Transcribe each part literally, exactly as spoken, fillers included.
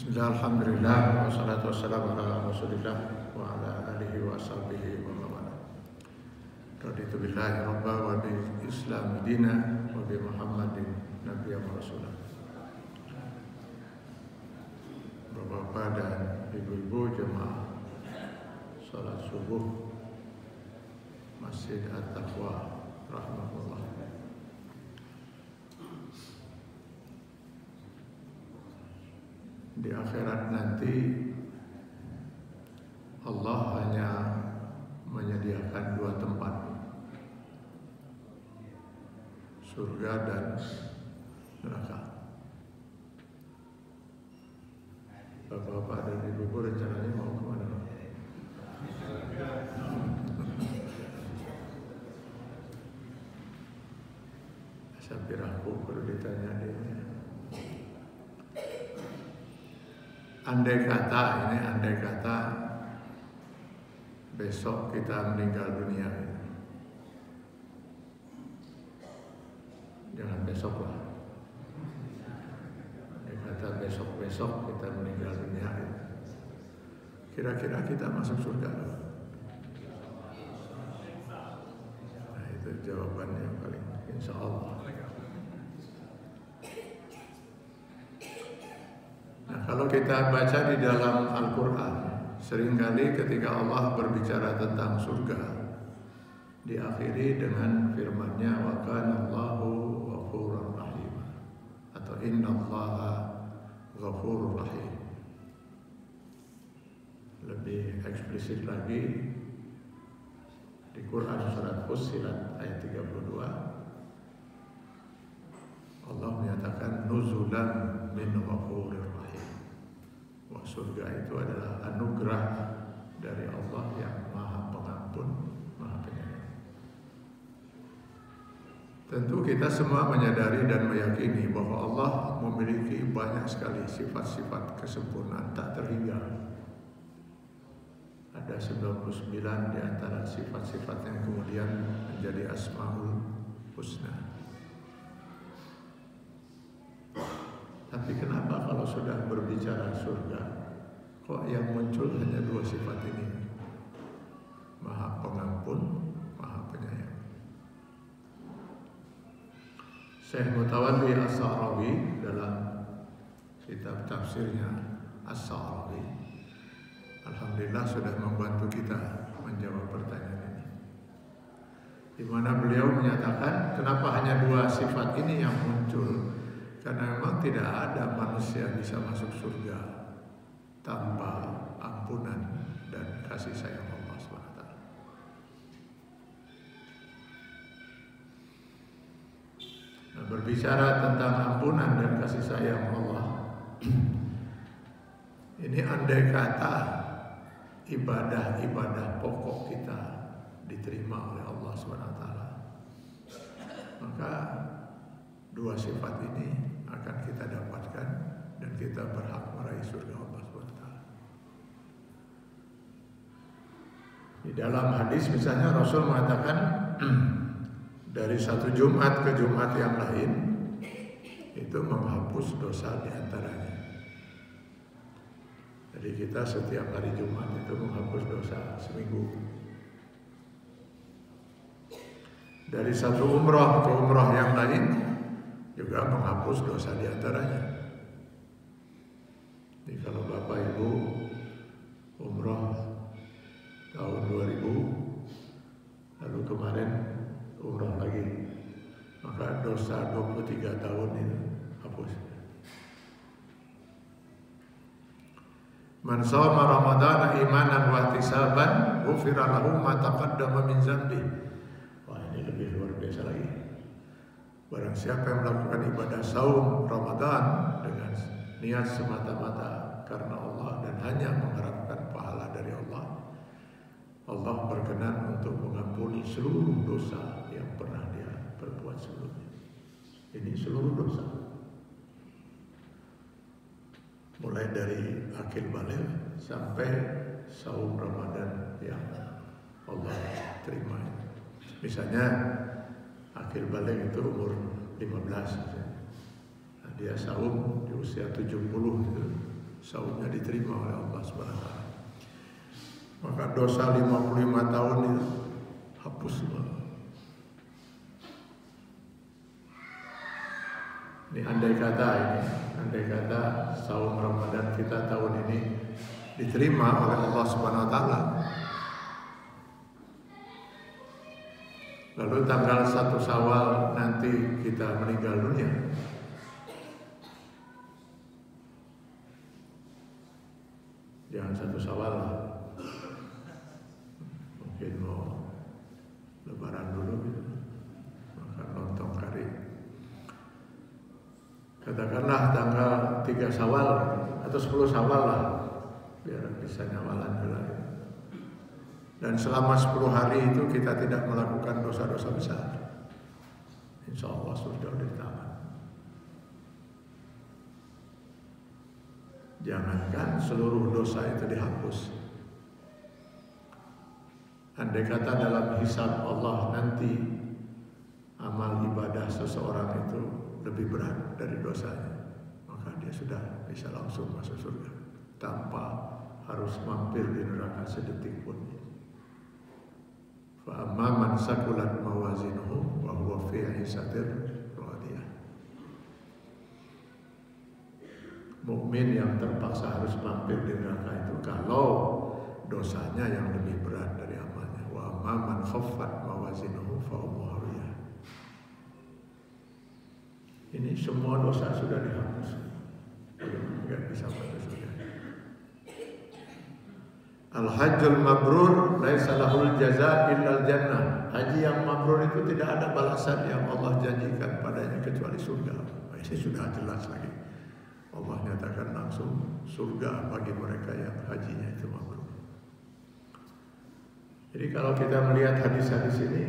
Bismillah, alhamdulillah, wassalatu wassalamu ala rasulillah wa ala alihi wa sahbihi wa mawala. Raditu billahi rabba wa bi islami dina wa bi muhammadin nabiyya wa rasulah. Bapak-bapak dan ibu-ibu jemaah salat subuh Masjid At-Taqwa rahmatullah. Di akhirat nanti Allah hanya menyediakan dua tempat, surga dan neraka. Bapak-bapak dan ibu-ibu rencananya mau kemana? Sapiraku perlu ditanya dia. Andai kata, ini andai kata besok kita meninggal dunia. Jangan besok lah. Andai kata besok-besok kita meninggal dunia. Kira-kira kita masuk surga? Nah, itu jawabannya yang paling insya Allah. Nah, kalau kita baca di dalam Al-Quran, seringkali ketika Allah berbicara tentang surga, diakhiri dengan firman-Nya wa kana Allahu ghafurur rahim atau innallaha ghafurur rahim. Lebih eksplisit lagi di Quran surat Fussilat ayat tiga puluh dua, Allah menyatakan nuzulan min ghafurir rahim. Wah, surga itu adalah anugerah dari Allah yang Maha Pengampun, Maha Penyayang. Tentu kita semua menyadari dan meyakini bahwa Allah memiliki banyak sekali sifat-sifat kesempurnaan tak terhingga. Ada sembilan puluh sembilan di antara sifat-sifat yang kemudian menjadi Asmaul Husna. Tapi kenapa kalau sudah berbicara surga, kok yang muncul hanya dua sifat ini? Maha Pengampun, Maha Penyayang. Syekh Mutawalli As-Sa'rawi dalam kitab tafsirnya As-Sa'rawi, alhamdulillah sudah membantu kita menjawab pertanyaan ini. Di mana beliau menyatakan kenapa hanya dua sifat ini yang muncul? Karena memang tidak ada manusia bisa masuk surga tanpa ampunan dan kasih sayang Allah subhanahu wa taala. Nah, berbicara tentang ampunan dan kasih sayang Allah, ini andai kata ibadah-ibadah pokok kita diterima oleh Allah subhanahu wa taala, maka dua sifat ini akan kita dapatkan dan kita berhak meraih surga Allah subhanahu wa taala. Di dalam hadis misalnya Rasul mengatakan dari satu Jumat ke Jumat yang lain itu menghapus dosa di antaranya. Jadi kita setiap hari Jumat itu menghapus dosa seminggu. Dari satu umrah ke umrah yang lain juga menghapus dosa di antaranya. Jadi kalau Bapak Ibu umrah tahun dua ribu, lalu kemarin umrah lagi, maka dosa dua puluh tiga tahun ini hapus. Man shoma Ramadhana imanan wa ihtisaban ghufira lahu ma taqaddama min dzambi. Wah, ini lebih luar biasa lagi. Barang siapa yang melakukan ibadah saum Ramadan dengan niat semata-mata karena Allah dan hanya mengharapkan pahala dari Allah, Allah berkenan untuk mengampuni seluruh dosa yang pernah dia perbuat sebelumnya. Ini seluruh dosa, mulai dari akil baligh sampai saum Ramadan yang Allah terima. Misalnya akil baligh itu umur lima belas, nah, dia saum di usia tujuh puluh itu saumnya diterima oleh Allah subhanahu wa taala. Maka dosa lima puluh lima tahun itu hapus semua. Ini andai kata ini, andai kata saum Ramadan kita tahun ini diterima oleh Allah Subhanahu wa taala. Lalu tanggal satu Syawal nanti kita meninggal dunia. Jangan satu Syawal lah. Mungkin mau lebaran dulu gitu. Makan lontong kari. Katakanlah tanggal tiga Syawal atau sepuluh Syawal lah, biar bisa nyawalan dulu. Dan selama sepuluh hari itu kita tidak melakukan dosa-dosa besar, insya Allah sudah ditahan. Jangankan seluruh dosa itu dihapus, andai kata dalam hisab Allah nanti amal ibadah seseorang itu lebih berat dari dosanya, maka dia sudah bisa langsung masuk surga tanpa harus mampir di neraka sedetik pun. Fa amma man saqulat mawazinuhu wa huwa fi 'ishatin radiyah. Mukmin yang terpaksa harus mampir di neraka itu kalau dosanya yang lebih berat dari amalnya. Wa amma man khaffat mawazinuhu fa ummuhu hawiyah. Ini semua dosa sudah dihapus, tidak bisa masuk surga. Al-hajjul mabrur laisa lahul jaza illal jannah. Haji yang mabrur itu tidak ada balasan yang Allah janjikan padanya kecuali surga. Ini sudah jelas lagi. Allah nyatakan langsung surga bagi mereka yang hajinya itu mabrur. Jadi kalau kita melihat hadis-hadis ini,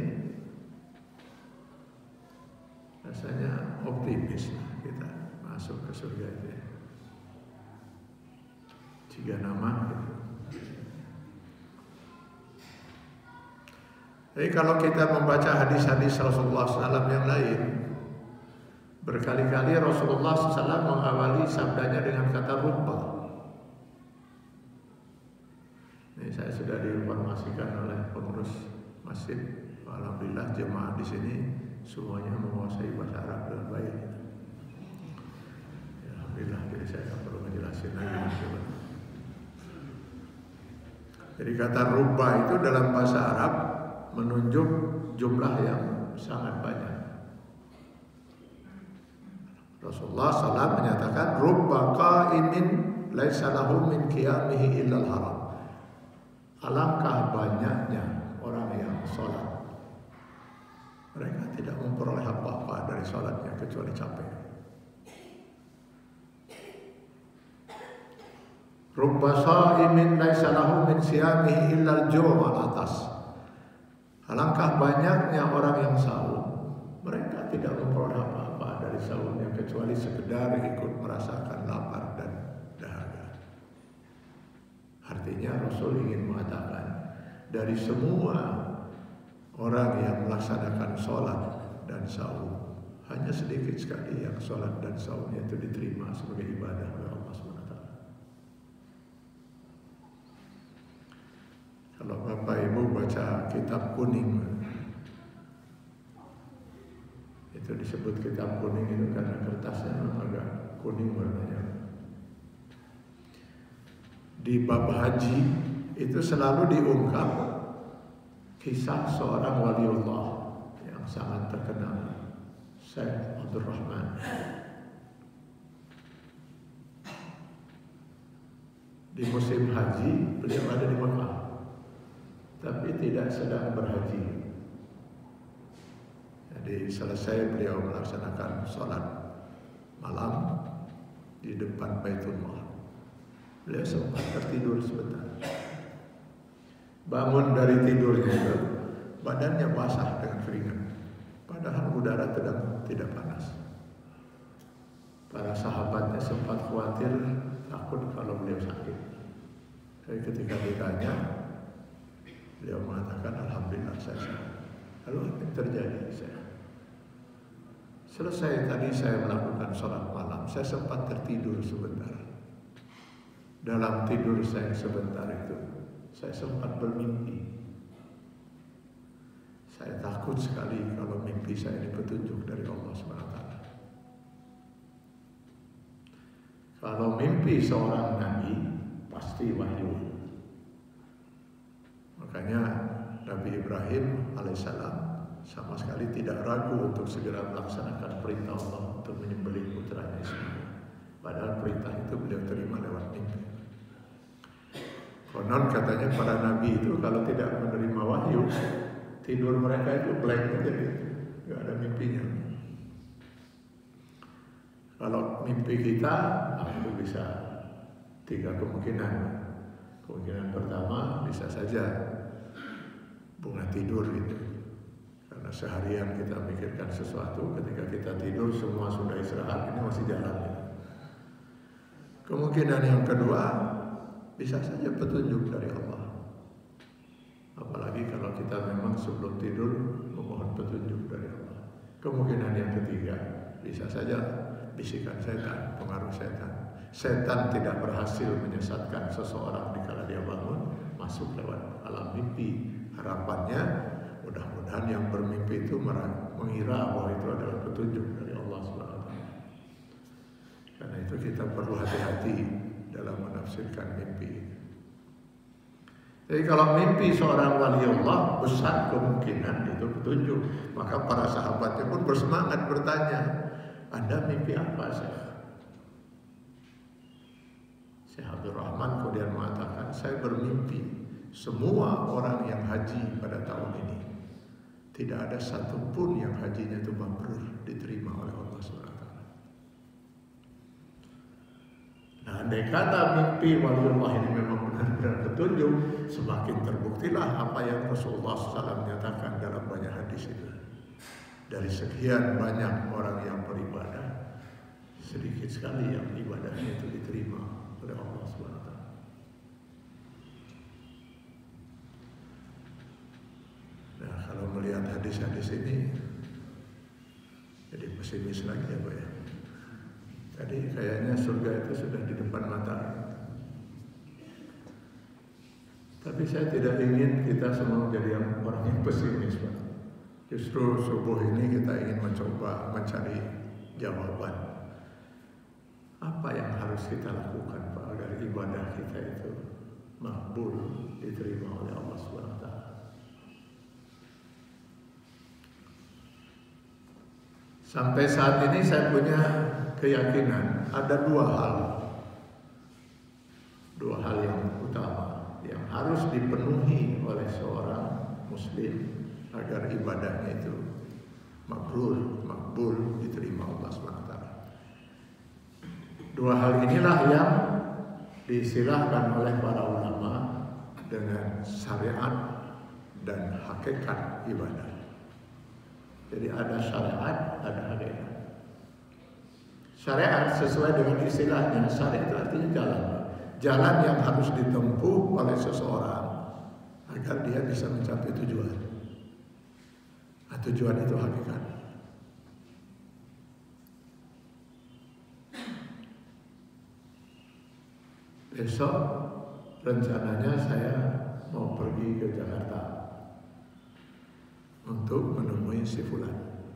rasanya optimis kita masuk ke surga itu. Tiga nama gitu. Jadi kalau kita membaca hadis-hadis Rasulullah shallallahu alaihi wasallam yang lain, berkali-kali Rasulullah shallallahu alaihi wasallam mengawali sabdanya dengan kata rubba. Ini saya sudah diinformasikan oleh pengurus masjid. Alhamdulillah jemaah di sini semuanya menguasai bahasa Arab dengan baik. Ya, alhamdulillah, jadi saya tidak perlu menjelaskan lagi. Jadi kata rubba itu dalam bahasa Arab menunjuk jumlah yang sangat banyak. Rasulullah shallallahu alaihi wasallam menyatakan rubba qa'imin laisa lahu min qiyamihi illal haram. Alangkah banyaknya orang yang sholat, mereka tidak memperoleh apa-apa dari sholatnya kecuali capek. Rubba sha'imin laisa lahu min siyamihi illal ju' atas. Alangkah banyaknya orang yang sahur, mereka tidak memperoleh apa-apa dari sahurnya kecuali sekedar ikut merasakan lapar dan dahaga. Artinya Rasul ingin mengatakan dari semua orang yang melaksanakan sholat dan sahur, hanya sedikit sekali yang sholat dan sahurnya itu diterima sebagai ibadah oleh Allah subhanahu wa taala. Kalau Bapak Ibu baca kitab kuning, itu disebut kitab kuning itu karena kertasnya agak kuning warnanya. Di bab haji itu selalu diungkap kisah seorang waliullah yang sangat terkenal, Syekh Abdul Rahman. Di musim haji beliau ada di Mekah, tapi tidak sedang berhaji. Jadi selesai beliau melaksanakan sholat malam di depan Baitullah, beliau sempat tertidur sebentar. Bangun dari tidurnya itu badannya basah dengan keringat, padahal udara sedang tidak panas. Para sahabatnya sempat khawatir, takut kalau beliau sakit. Tapi ketika ditanya, beliau mengatakan alhamdulillah saya sehat. Lalu apa yang terjadi? Saya selesai tadi saya melakukan sholat malam, saya sempat tertidur sebentar. dalam tidur saya sebentar itu, saya sempat bermimpi. Saya takut sekali kalau mimpi saya ini petunjuk dari Allah subhanahu wa taala. Kalau mimpi seorang nabi, pasti wahyu. Makanya Nabi Ibrahim alaihissalam sama sekali tidak ragu untuk segera melaksanakan perintah Allah untuk menyembelih putranya Ismail. Padahal perintah itu beliau terima lewat mimpi. Konon katanya para nabi itu kalau tidak menerima wahyu, tidur mereka itu blank aja gitu, nggak ada mimpinya. Kalau mimpi kita, nah itu bisa tiga kemungkinan. Kemungkinan pertama bisa saja bunga tidur gitu. Karena seharian kita mikirkan sesuatu, ketika kita tidur semua sudah istirahat, ini masih jalan gitu. Kemungkinan yang kedua bisa saja petunjuk dari Allah. Apalagi kalau kita memang sebelum tidur memohon petunjuk dari Allah. Kemungkinan yang ketiga bisa saja bisikan setan, pengaruh setan. Setan tidak berhasil menyesatkan seseorang dikala dia bangun, masuk lewat alam mimpi. Harapannya mudah-mudahan yang bermimpi itu mengira bahwa itu adalah petunjuk dari Allah subhanahu wa taala. Karena itu kita perlu hati-hati dalam menafsirkan mimpi. Jadi kalau mimpi seorang wali Allah, besar kemungkinan itu petunjuk. Maka para sahabatnya pun bersemangat bertanya, Anda mimpi apa, Syekh? Syekh Abdul Rahman kemudian mengatakan, saya bermimpi semua orang yang haji pada tahun ini tidak ada satupun yang hajinya itu mabrur, diterima oleh Allah subhanahu wa taala. Nah, andai kata mimpi waliullah ini memang benar-benar petunjuk, semakin terbuktilah apa yang Rasulullah shallallahu alaihi wasallam nyatakan dalam banyak hadis itu. Dari sekian banyak orang yang beribadah, sedikit sekali yang ibadahnya itu diterima oleh Allah subhanahu wa taala. Nah, kalau melihat hadis-hadis ini jadi pesimis lagi ya Pak ya. Tadi kayaknya surga itu sudah di depan mata. Tapi saya tidak ingin kita semua menjadi orang yang pesimis Pak. Justru subuh ini kita ingin mencoba mencari jawaban. Apa yang harus kita lakukan Pak agar ibadah kita itu makbul, diterima oleh Allah subhanahu wa taala. Sampai saat ini saya punya keyakinan ada dua hal. Dua hal yang utama yang harus dipenuhi oleh seorang muslim agar ibadahnya itu mabrur, makbul, diterima Allah subhanahu wa taala. Dua hal inilah yang diistilahkan oleh para ulama dengan syariat dan hakikat ibadah. Jadi ada syariat, ada hakikat. Syariat sesuai dengan istilahnya, syariat itu artinya jalan. Jalan yang harus ditempuh oleh seseorang agar dia bisa mencapai tujuan. Nah, tujuan itu hakikat. Besok rencananya saya mau pergi ke Jakarta untuk menemui si fulan.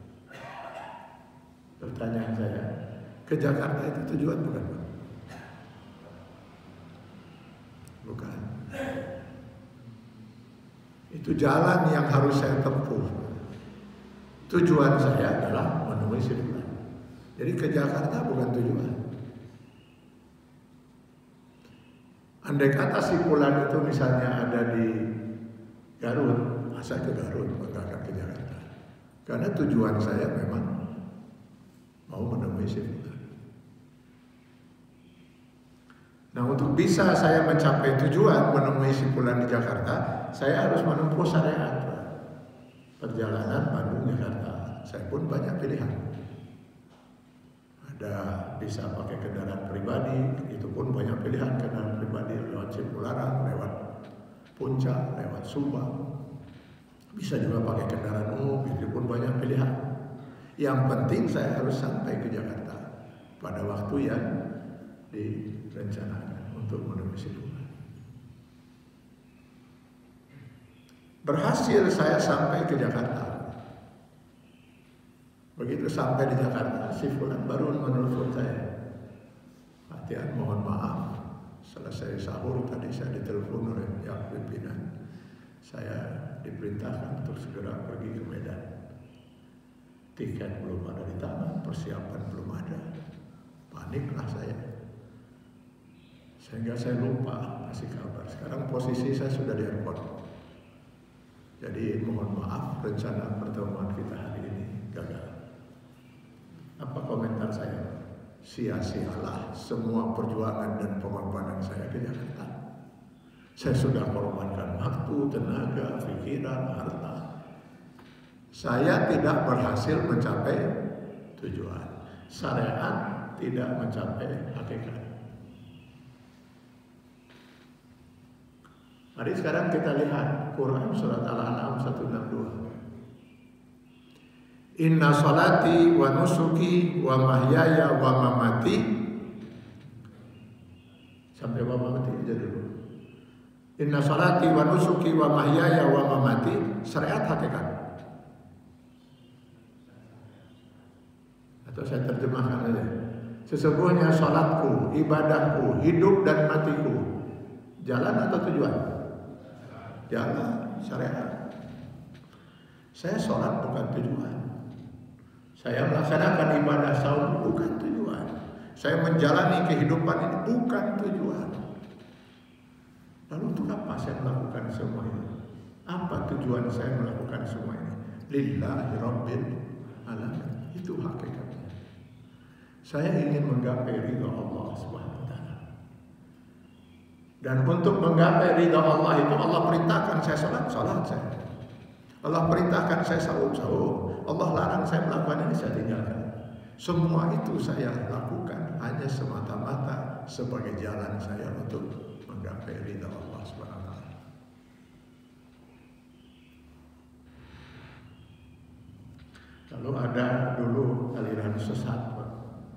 Pertanyaan saya, ke Jakarta itu tujuan bukan Pak? Bukan. Itu jalan yang harus saya tempuh. Tujuan saya adalah menemui si fulan. Jadi ke Jakarta bukan tujuan. Andai kata si fulan itu misalnya ada di Garut, saya ke Garut, maka akan ke Jakarta. Karena tujuan saya memang mau menemui si fulan. Nah, untuk bisa saya mencapai tujuan menemui si fulan di Jakarta, saya harus menempuh syariat. Perjalanan Bandung-Jakarta, saya pun banyak pilihan. Ada bisa pakai kendaraan pribadi, itu pun banyak pilihan kendaraan pribadi lewat Cipularang, lewat Puncak, lewat Subang. Bisa juga pakai kendaraan umum, itu pun banyak pilihan. Yang penting saya harus sampai ke Jakarta pada waktu yang direncanakan. Untuk untuk menemui si Fulan. Berhasil saya sampai ke Jakarta. Begitu sampai di Jakarta, si Fulan baru menelpon saya. Hatian, mohon maaf, selesai sahur tadi saya ditelepon oleh pihak pimpinan. Saya diperintahkan untuk segera pergi ke Medan. Tiket belum ada di tangan, persiapan belum ada. Paniklah saya. Sehingga saya lupa kasih kabar. Sekarang posisi saya sudah di airport. Jadi mohon maaf, rencana pertemuan kita hari ini gagal. Apa komentar saya? Sia-sialah semua perjuangan dan pengorbanan saya ke Jakarta. Saya sudah korbankan waktu, tenaga, pikiran, harta. Saya tidak berhasil mencapai tujuan. Syariat tidak mencapai hakikat. Mari sekarang kita lihat Quran surat Al-An'am seratus enam puluh dua. Inna salati wa nusuki wa mahyaya wa mamati. Sampai wa mamati aja dulu. Inna salati wa nusuki wa mahyaya wa mamati. Syariat hakikat. Atau saya terjemahkan aja. Sesungguhnya salatku, ibadahku, hidup dan matiku. Jalan atau tujuan? Jalan, syariat. Saya sholat bukan tujuan. Saya melaksanakan ibadah saum bukan tujuan. Saya menjalani kehidupan ini bukan tujuan. Lalu untuk apa saya melakukan semua ini? Apa tujuan saya melakukan semua ini? Lillahi Rabbil Alamin. Itu hakikatnya. Saya ingin menggapai ridha Allah Subhanahu wa taala. Dan untuk menggapai ridha Allah itu Allah perintahkan saya salat, salat saya. Allah perintahkan saya saum, saum. Allah larang saya melakukan ini, saya tinggalkan. Semua itu saya lakukan hanya semata-mata sebagai jalan saya untuk menggapai ridha Allah Subhanahu wa taala. Lalu ada dulu aliran sesat, Pak,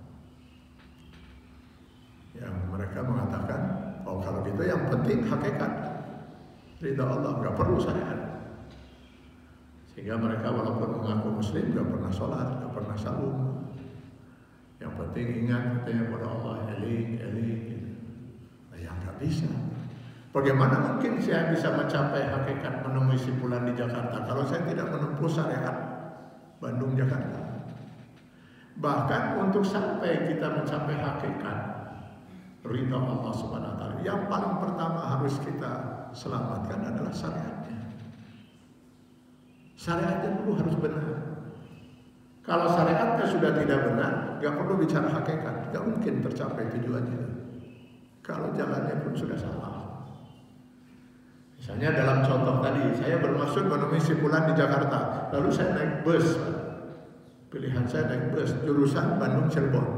yang mereka mengatakan, oh kalau gitu yang penting hakikat ridha Allah, nggak perlu syariat. Sehingga mereka walaupun mengaku muslim nggak pernah sholat, nggak pernah saum. Yang penting ingat katanya kepada Allah, eling, eling. Gitu. Nah, ya nggak bisa. Bagaimana mungkin saya bisa mencapai hakikat menemui si Fulan di Jakarta kalau saya tidak menempuh syariat Bandung Jakarta? Bahkan untuk sampai kita mencapai hakikat ridha Allah Subhanahu wa taala, yang paling pertama harus kita selamatkan adalah syariatnya. Syariatnya dulu harus benar. Kalau syariatnya sudah tidak benar, gak perlu bicara hakikat, gak mungkin tercapai tujuannya. Kalau jalannya pun sudah salah. Misalnya dalam contoh tadi, saya bermaksud menemui si Fulan di Jakarta, lalu saya naik bus. Pilihan saya naik bus jurusan Bandung Cirebon.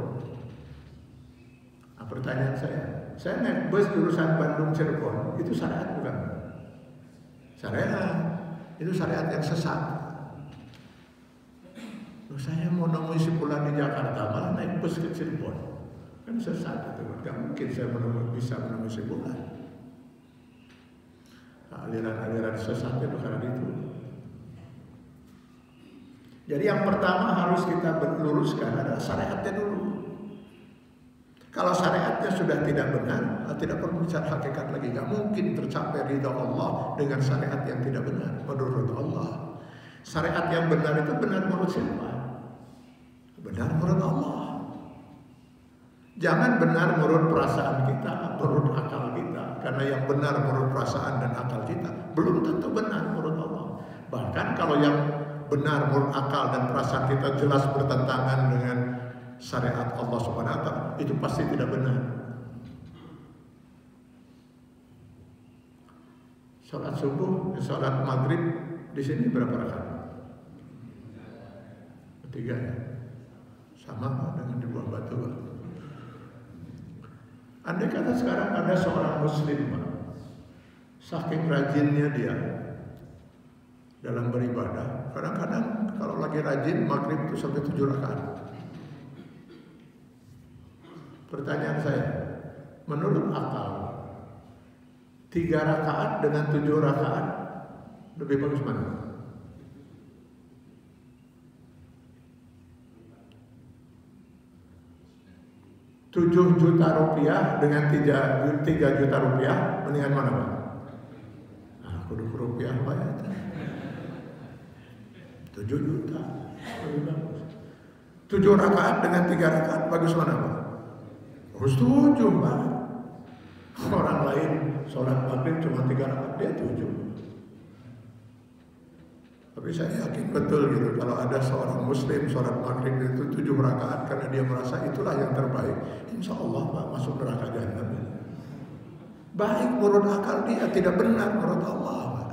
Nah, pertanyaan saya, saya naik bus jurusan Bandung Cirebon, itu syariat bukan? Syariat. Itu syariat yang sesat. Loh, saya mau nemui si Fulan di Jakarta, malah naik bus ke Cirebon. Kan sesat itu. Gak mungkin saya menemui, bisa menemui si Fulan. Nah, aliran-aliran sesat itu karena itu. Jadi yang pertama harus kita luruskan adalah syariatnya dulu. Kalau syariatnya sudah tidak benar, tidak perlu bicara hakikat lagi. Gak mungkin tercapai ridha Allah dengan syariat yang tidak benar menurut Allah. Syariat yang benar itu benar menurut siapa? Benar menurut Allah. Jangan benar menurut perasaan kita, menurut akal kita. Karena yang benar menurut perasaan dan akal kita belum tentu benar menurut Allah. Bahkan kalau yang benar menurut akal dan perasaan kita jelas bertentangan dengan syariat Allah Subhanahu wa taala, itu pasti tidak benar. Salat subuh, salat maghrib di sini berapa rakaat? Tiga ya. Sama dengan di Buah Batu. Andai kata sekarang ada seorang muslim, saking rajinnya dia dalam beribadah, kadang-kadang kalau lagi rajin maghrib itu sampai tujuh rakaat. Pertanyaan saya, menurut akal, Tiga rakaat dengan tujuh rakaat lebih bagus mana? Tujuh juta rupiah dengan tiga, tiga juta rupiah mendingan mana Pak? Nah, kudu rupiah Pak ya. Tujuh juta lebih bagus. Tujuh rakaat dengan tiga rakaat bagus mana Pak? Oh, setuju Pak. Orang lain sholat maghrib cuma tiga rakaat, dia tujuh. Tapi saya yakin betul gitu, kalau ada seorang muslim sholat maghrib itu tujuh rakaat karena dia merasa itulah yang terbaik, insya Allah Pak masuk neraka jahanam. Baik menurut akal dia, tidak benar menurut Allah Pak.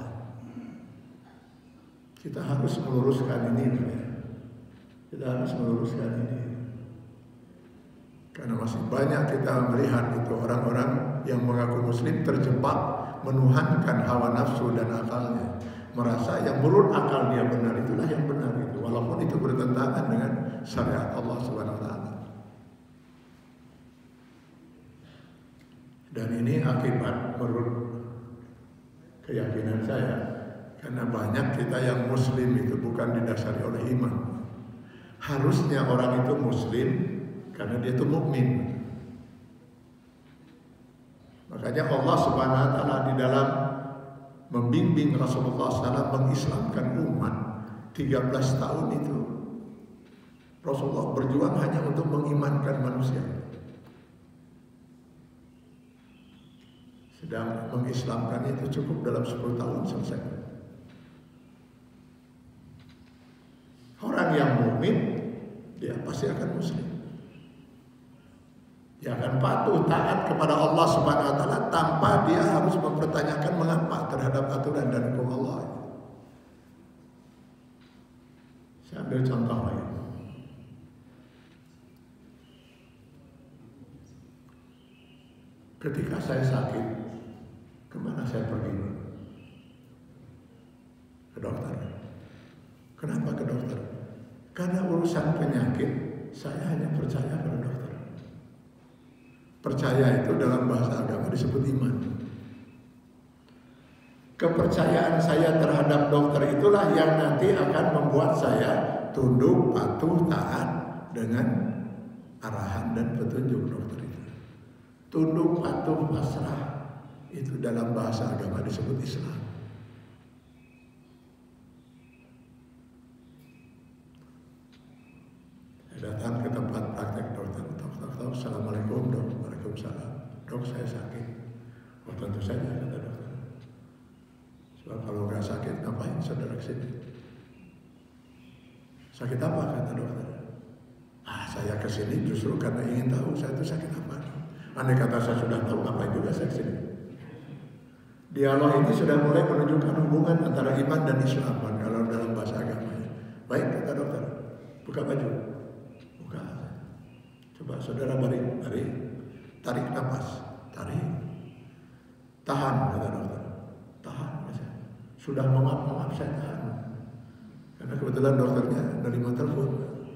Kita harus meluruskan ini Pak. Kita harus meluruskan ini. Karena masih banyak kita melihat itu orang-orang yang mengaku muslim terjebak menuhankan hawa nafsu dan akalnya, merasa yang menurut akal dia benar itulah yang benar itu, walaupun itu bertentangan dengan syariat Allah Subhanahu wa taala. Dan ini akibat menurut keyakinan saya, karena banyak kita yang muslim itu bukan didasari oleh iman. Harusnya orang itu muslim karena dia itu mukmin. Makanya Allah Subhanahu wa taala di dalam membimbing Rasulullah shallallahu alaihi wasallam mengislamkan umat tiga belas tahun itu, Rasulullah berjuang hanya untuk mengimankan manusia. Sedang mengislamkan itu cukup dalam sepuluh tahun selesai. Orang yang mukmin dia pasti akan muslim. Dia akan patuh taat kepada Allah Subhanahu wa taala tanpa dia harus mempertanyakan mengapa terhadap aturan dan hukum Allah. Saya ambil contoh lain. Ketika saya sakit, kemana saya pergi? Ke dokter. Kenapa ke dokter? Karena urusan penyakit saya hanya percaya pada dokter. Percaya itu dalam bahasa agama disebut iman. Kepercayaan saya terhadap dokter itulah yang nanti akan membuat saya tunduk, patuh, taat dengan arahan dan petunjuk dokter itu. Tunduk, patuh, pasrah itu dalam bahasa agama disebut Islam. Saya datang ke tempat praktek dokter, dokter, dokter, assalamualaikum dok, waalaikumsalam, dok saya sakit. Oh tentu saja kata dokter. Sebab kalau nggak sakit ngapain saudara kesini? Sakit apa kata dokter? Ah saya kesini justru karena ingin tahu saya itu sakit apa. Andai kata saya sudah tahu ngapain juga saya kesini. Dialog ini sudah mulai menunjukkan hubungan antara iman dan Islam kalau dalam bahasa agamanya. Baik kata dokter, buka baju. Buka. Coba saudara baring, baring. Tarik nafas, tarik. Tahan kata dokter. Tahan. Sudah maaf, maaf saya tahan. Karena kebetulan dokternya nerima telepon.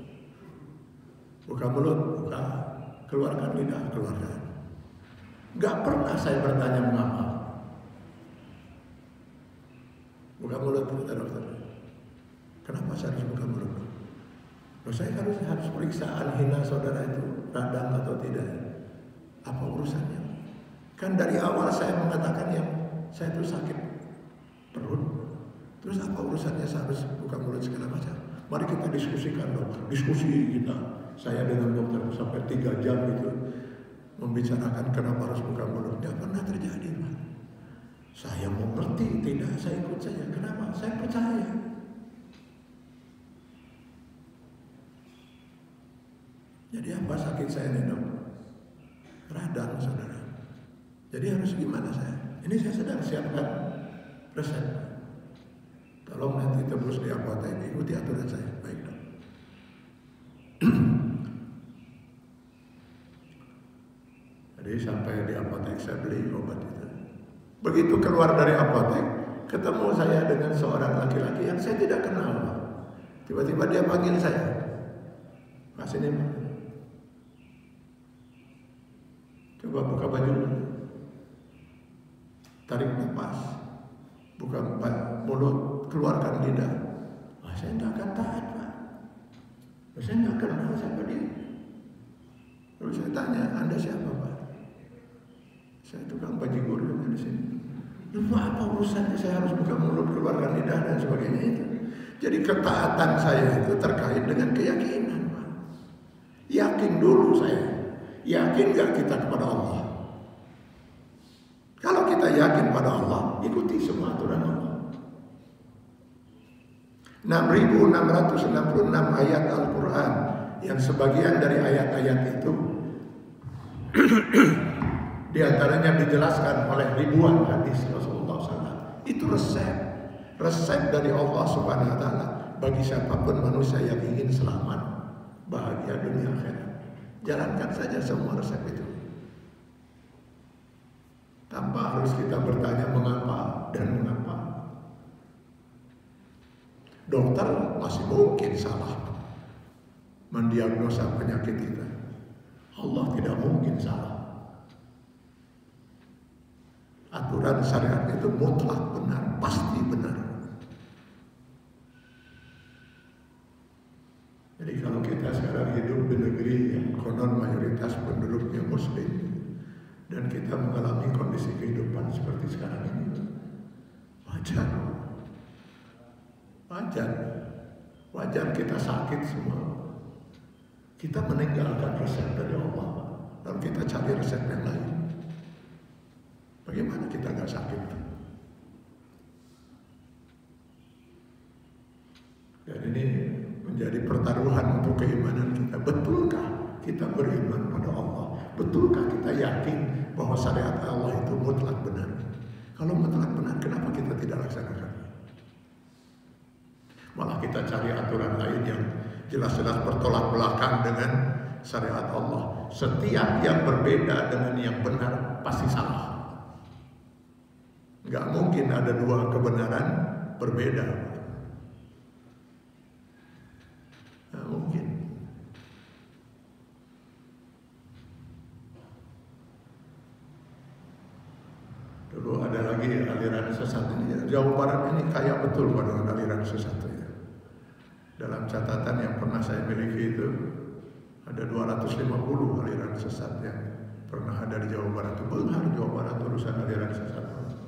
Buka mulut, buka. Keluarkan lidah, keluarkan. Gak pernah saya bertanya mengapa. Buka mulut kata dokter. Kenapa saya harus buka mulut? Loh, saya harus harus periksa anhina saudara itu radang atau tidak. Apa urusannya? Kan dari awal saya mengatakan yang saya itu sakit perut. Terus apa urusannya saya harus buka mulut segala macam? Mari kita diskusikan dong. Diskusi kita. Saya dengan dokter sampai tiga jam itu membicarakan kenapa harus buka mulut. Tidak pernah terjadi, Pak. Saya mau ngerti, tidak, saya ikut saja. Kenapa? Saya percaya. Jadi apa sakit saya ini dok? Radang saudara. Jadi harus gimana saya? Ini saya sedang siapkan resep. Tolong nanti tebus di apotek, ikuti aturan saya. Baik dok. Jadi sampai di apotek saya beli obat itu. Begitu keluar dari apotek, ketemu saya dengan seorang laki-laki yang saya tidak kenal. Tiba-tiba dia panggil saya. Mas ini, coba buka baju. tarik nafas, buka mulut, keluarkan lidah. Ah, saya tidak akan taat, Pak. Saya tidak kenal siapa dia. Lalu saya tanya, Anda siapa, Pak? Saya tukang bajigur di sini. Lalu apa urusannya saya harus buka mulut, keluarkan lidah dan sebagainya itu? Jadi ketaatan saya itu terkait dengan keyakinan, Pak. Yakin dulu saya. Yakin gak kita kepada Allah? Kalau kita yakin pada Allah, ikuti semua aturan Allah. enam ribu enam ratus enam puluh enam ayat Al-Quran, yang sebagian dari ayat-ayat itu di antaranya dijelaskan oleh ribuan hadis Rasulullah shallallahu alaihi wasallam. Itu resep, resep dari Allah Subhanahu Wa Taala bagi siapapun manusia yang ingin selamat, bahagia dunia akhirat. Jalankan saja semua resep itu, tanpa harus kita bertanya mengapa dan mengapa. Dokter masih mungkin salah mendiagnosa penyakit kita. Allah tidak mungkin salah. Aturan syariat itu mutlak benar, pasti benar. Jadi kalau kita sekarang hidup di negeri yang konon mayoritas penduduknya Muslim, dan kita mengalami kondisi kehidupan seperti sekarang ini, wajar, wajar, wajar kita sakit semua. Kita meninggalkan resep dari Allah, lalu kita cari resep yang lain. Bagaimana kita nggak sakit? Dan ini menjadi pertaruhan untuk keimanan kita. Betulkah kita beriman pada Allah? Betulkah kita yakin bahwa syariat Allah itu mutlak benar? Kalau mutlak benar, kenapa kita tidak laksanakan? Malah kita cari aturan lain yang jelas-jelas bertolak belakang dengan syariat Allah. Setiap yang berbeda dengan yang benar pasti salah. Nggak mungkin ada dua kebenaran berbeda. Nggak mungkin. Dulu ada lagi aliran sesat ini. Jawa Barat ini kaya betul pada aliran sesat ini. Dalam catatan yang pernah saya miliki itu ada dua ratus lima puluh aliran sesat yang pernah ada di Jawa Barat. Itu benar Jawa Barat urusan aliran sesat.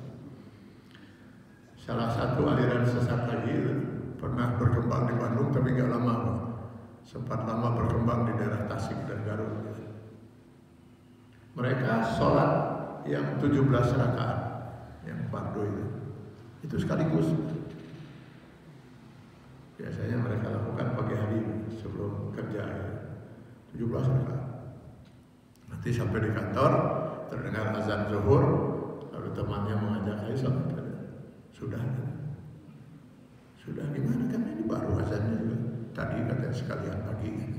Salah satu aliran sesat lagi pernah berkembang di Bandung, tapi nggak lama, sempat lama berkembang di daerah Tasik dan Garut. Mereka sholat yang tujuh belas rakaat, yang fardu itu, itu sekaligus. Biasanya mereka lakukan pagi hari sebelum kerja, ya. tujuh belas rakaat. Nanti sampai di kantor terdengar azan zuhur, lalu temannya mengajak, ayo sholat. Sudah, sudah gimana kan ini baru azannya juga. Tadi katanya sekalian pagi ini.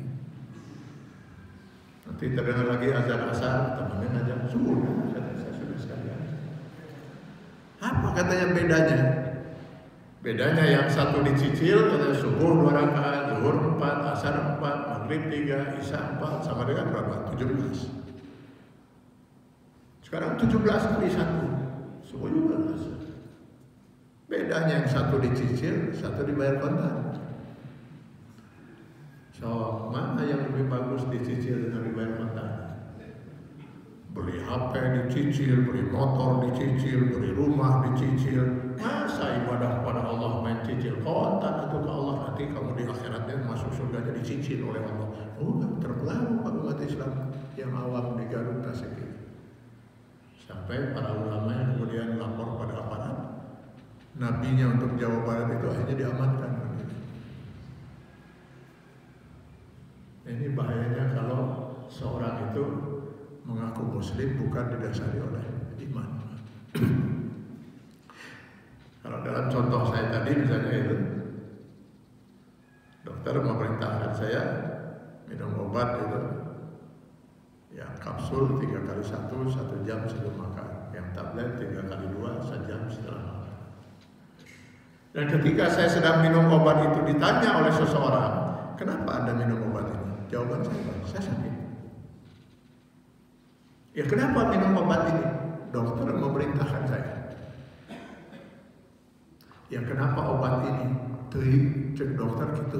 Nanti terdengar lagi azan asar, temannya ngajak, sudah, saya sudah sekalian. Apa katanya bedanya? Bedanya yang satu dicicil, katanya subuh dua rakaat, zuhur empat, asar empat, maghrib tiga, isya empat, sama dengan berapa? tujuh belas. Sekarang tujuh belas kali satu, subuh juga belas. Bedanya yang satu dicicil, satu dibayar kontan. So, mana yang lebih bagus dicicil dengan dibayar kontan? Beli H P dicicil, beli motor dicicil, beli rumah dicicil. Masa ibadah pada Allah main cicil kontan atau ke Allah, nanti kamu di akhiratnya masuk surganya dicicil oleh Allah. Oh, terpelalu Pak umat Islam yang awam di Garut Tasik. Sampai para ulama yang kemudian lapor pada aparat, nabinya untuk Jawa Barat itu akhirnya diamankan. Ini bahayanya kalau seorang itu mengaku muslim bukan didasari oleh iman. Kalau dalam contoh saya tadi misalnya itu, dokter memerintahkan saya minum obat itu, ya kapsul tiga kali satu, satu jam sebelum makan, yang tablet tiga kali dua, sejam setelah makan. Dan ketika saya sedang minum obat itu ditanya oleh seseorang, kenapa Anda minum obat ini? Jawaban saya, saya sakit. Ya kenapa minum obat ini? Dokter memerintahkan saya. Ya kenapa obat ini? Teuing cek dokter gitu.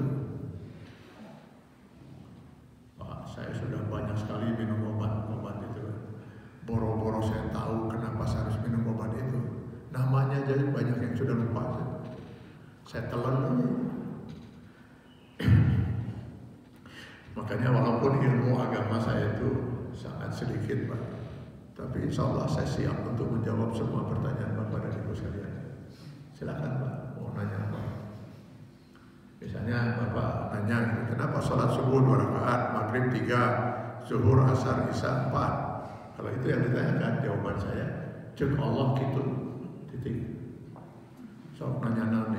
Pak, saya sudah banyak sekali minum obat-obat itu. Boro-boro saya tahu kenapa saya harus minum obat itu. Namanya aja banyak yang sudah lupa. Saya telan aja. Makanya walaupun ilmu agama saya itu sangat sedikit Pak, tapi insya Allah saya siap untuk menjawab semua pertanyaan Bapak dan Ibu sekalian. Silakan Pak, mau nanya apa? Misalnya Bapak nanya, kenapa sholat subuh dua rakaat, maghrib tiga, zuhur, asar, isya empat? Kalau itu yang ditanyakan, jawaban saya, cek Allah gitu, titik. Sok nanya nanti.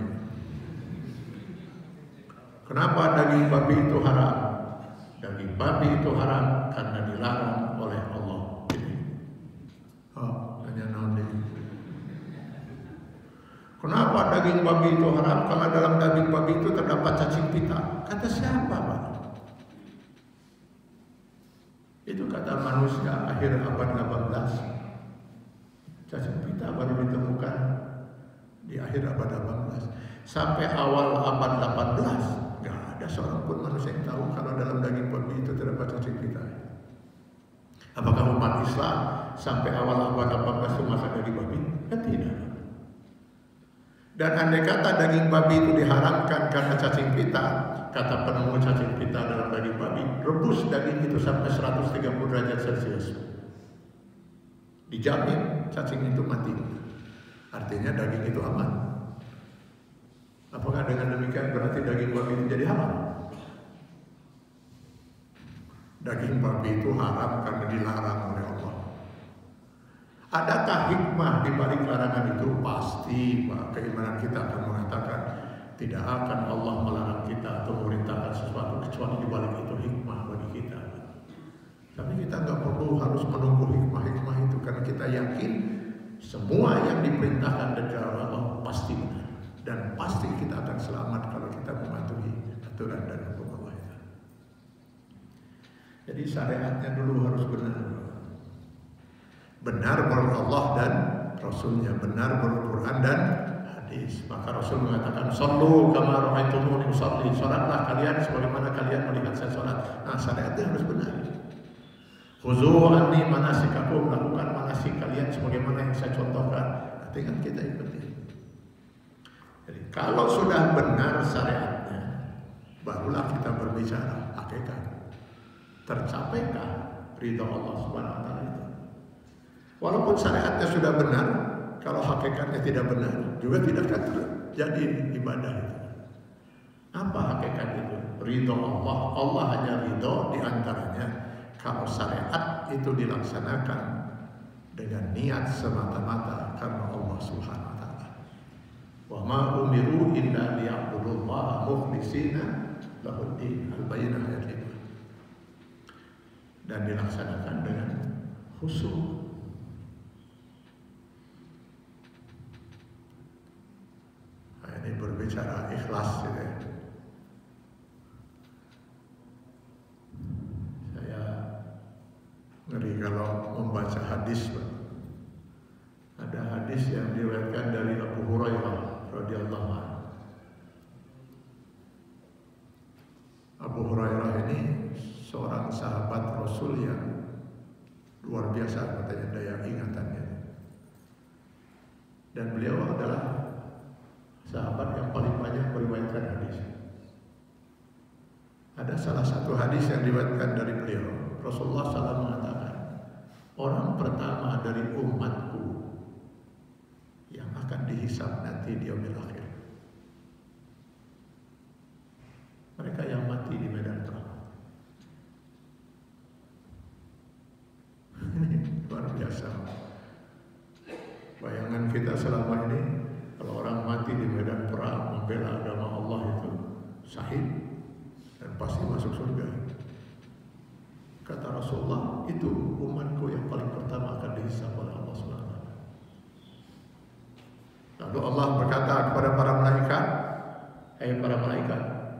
Kenapa daging babi itu haram? Daging babi itu haram karena dilarang oleh Allah. Oh, nanya nanti. Kenapa daging babi itu haram? Karena dalam daging babi itu terdapat cacing pita. Kata siapa Pak? Itu kata manusia akhir abad delapan belas. Cacing pita baru ditemukan di akhir abad delapan belas. Sampai awal abad delapan belas, nggak ada seorang pun manusia yang tahu kalau dalam daging babi itu terdapat cacing pita. Apakah umat Islam sampai awal abad delapan belas itu makan daging babi? Kan tidak. Dan andai kata daging babi itu diharamkan karena cacing pita, kata penemu cacing pita dalam daging babi, rebus daging itu sampai seratus tiga puluh derajat Celcius. Dijamin cacing itu mati. Artinya daging itu aman. Apakah dengan demikian berarti daging babi itu jadi haram? Daging babi itu haram karena dilarang oleh Allah. Adakah hikmah di balik larangan itu? Pasti, Pak. Keimanan kita akan mengatakan tidak akan Allah melarang kita atau memerintahkan sesuatu kecuali di balik itu hikmah bagi kita. Tapi kita nggak perlu harus menunggu hikmah-hikmah itu karena kita yakin semua yang diperintahkan dari Allah pasti benar dan pasti kita akan selamat kalau kita mematuhi aturan dan hukum Allah itu. Jadi syariatnya dulu harus benar. Benar menurut Allah dan Rasulnya, benar menurut Quran dan hadis. Maka Rasul mengatakan, "Shallu kama ra'aitumuni usalli." Salatlah kalian sebagaimana kalian melihat saya salat. Nah, syariatnya harus benar. Khuzu anni manasikakum, lakukan manasik kalian sebagaimana yang saya contohkan. Nah, tinggal kita ikuti. Jadi kalau sudah benar syariatnya, barulah kita berbicara hakikat. Tercapaikah ridha Allah Subhanahu wa taala itu? Walaupun syariatnya sudah benar, kalau hakikatnya tidak benar, juga tidak akan terjadi ibadah itu. Apa hakikat itu? Ridho Allah. Allah hanya ridho diantaranya kalau syariat itu dilaksanakan dengan niat semata-mata karena Allah Subhanahu wa taala. Wa ma umiru illa liya'budullaha mukhlishina lahuddin. Al-Bayyinah ayat lima. Dan dilaksanakan dengan khusyuk. Ini berbicara ikhlas gitu ya. Saya ngeri kalau membaca hadis. Ada hadis yang diriwayatkan dari Abu Hurairah radhiyallahu anhu. Abu Hurairah ini seorang sahabat Rasul yang luar biasa katanya daya ingatannya. Dan beliau adalah sahabat yang paling banyak meriwayatkan hadis. Ada salah satu hadis yang diriwayatkan dari beliau. Rasulullah shallallahu alaihi wasallam mengatakan, orang pertama dari umatku yang akan dihisab nanti di yaumil akhir, mereka yang mati di medan perang. Luar biasa. Bayangan kita selama ini, kalau orang mati di medan perang membela agama Allah itu syahid dan pasti masuk surga. Kata Rasulullah, itu umatku yang paling pertama akan dihisab oleh Allah subhanahu wa taala. Lalu Allah berkata kepada para malaikat, "Hai para malaikat,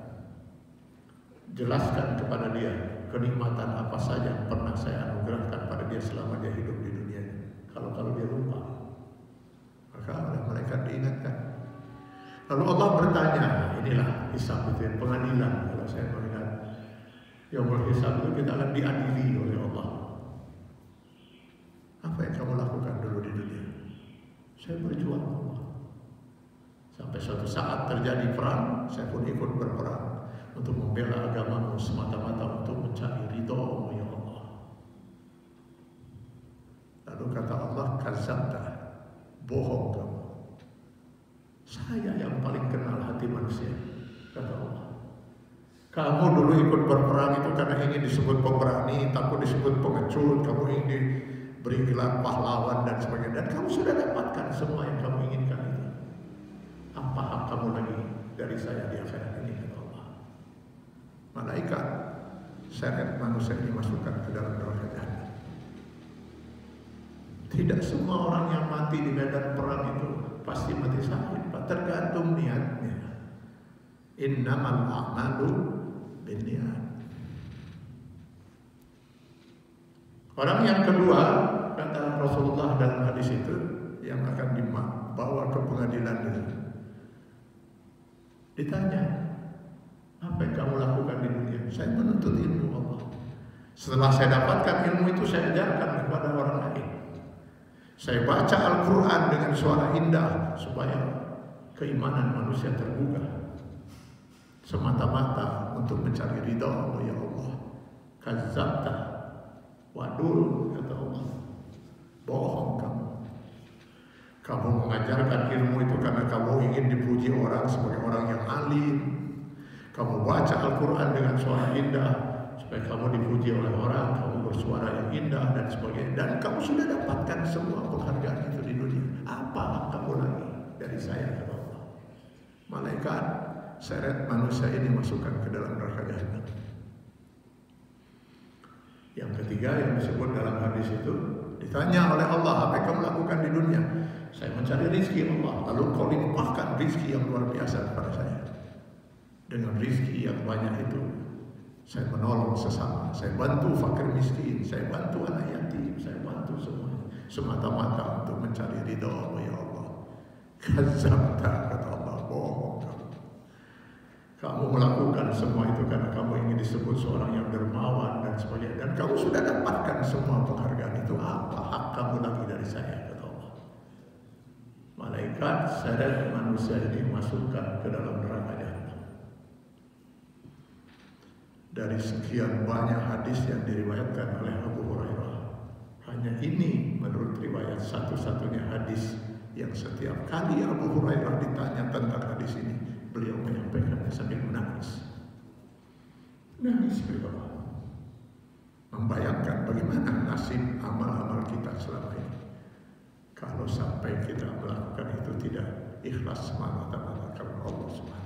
jelaskan kepada dia kenikmatan apa saja yang pernah saya anugerahkan pada dia selama dia hidup di dunia ini. Kalau kalau dia lupa, maka oleh malaikat diingatkan. Lalu Allah bertanya, inilah hisab itu, pengadilan. Kalau saya melihat yaumul hisab itu kita akan diadili oleh Allah. Apa yang kamu lakukan dulu di dunia? Saya berjuang Allah. Sampai suatu saat terjadi perang, saya pun ikut berperang untuk membela agamamu semata-mata untuk mencari ridho ya Allah. Lalu kata Allah, kadzabta, bohong kamu. Saya yang paling kenal hati manusia, kata Allah. Kamu dulu ikut berperang itu karena ingin disebut pemberani, takut disebut pengecut, kamu ingin diberi gelar pahlawan dan sebagainya. Dan kamu sudah dapatkan semua yang kamu inginkan itu. Apa hak kamu lagi dari saya di akhirat ini, kata Allah. Malaikat seret manusia ini masukkan ke dalam neraka jahanam. Tidak semua orang yang mati di medan perang itu pasti mati syahid, tergantung niatnya. Innamal a'malu binniyat. Orang yang kedua, kata Rasulullah dalam hadis itu, yang akan dibawa ke pengadilan itu, ditanya, apa yang kamu lakukan di dunia? Saya menuntut ilmu Allah. Setelah saya dapatkan ilmu itu, saya ajarkan kepada orang lain. Saya baca Al-Quran dengan suara indah supaya keimanan manusia terbuka, semata-mata untuk mencari ridha ya Allah. Kadzabta, wadul, kata Allah, bohong kamu. Kamu mengajarkan ilmu itu karena kamu ingin dipuji orang sebagai orang yang alim. Kamu baca Al-Quran dengan suara indah supaya kamu dipuji oleh orang, kamu bersuara yang indah dan sebagainya. Dan kamu sudah dapatkan semua penghargaan itu di dunia. Apa kamu lagi dari saya, kata Allah. Malaikat seret manusia ini masukkan ke dalam neraka jahanam. Yang ketiga yang disebut dalam hadis itu, ditanya oleh Allah, apa yang kamu lakukan di dunia? Saya mencari rizki Allah. Lalu kau limpahkan rizki yang luar biasa kepada saya. Dengan rizki yang banyak itu, saya menolong sesama, saya bantu fakir miskin, saya bantu anak yatim, saya bantu semuanya, semata-mata untuk mencari ridha ya Allah. Kadzabta, kata Allah, bohong kamu. Kamu melakukan semua itu karena kamu ingin disebut seorang yang dermawan dan sebagainya, dan kamu sudah dapatkan semua penghargaan itu. Apa hak kamu lagi dari saya, kata Allah. Malaikat seret manusia ini masukkan ke dalam neraka jahanam. Dari sekian banyak hadis yang diriwayatkan oleh Abu Hurairah, hanya ini menurut riwayat satu-satunya hadis yang setiap kali Abu Hurairah ditanya tentang hadis ini, beliau menyampaikannya sambil menangis. Nangis beliau, membayangkan bagaimana nasib amal-amal kita selama ini kalau sampai kita melakukan itu tidak ikhlas semata-mata karena Allah Subhanahu.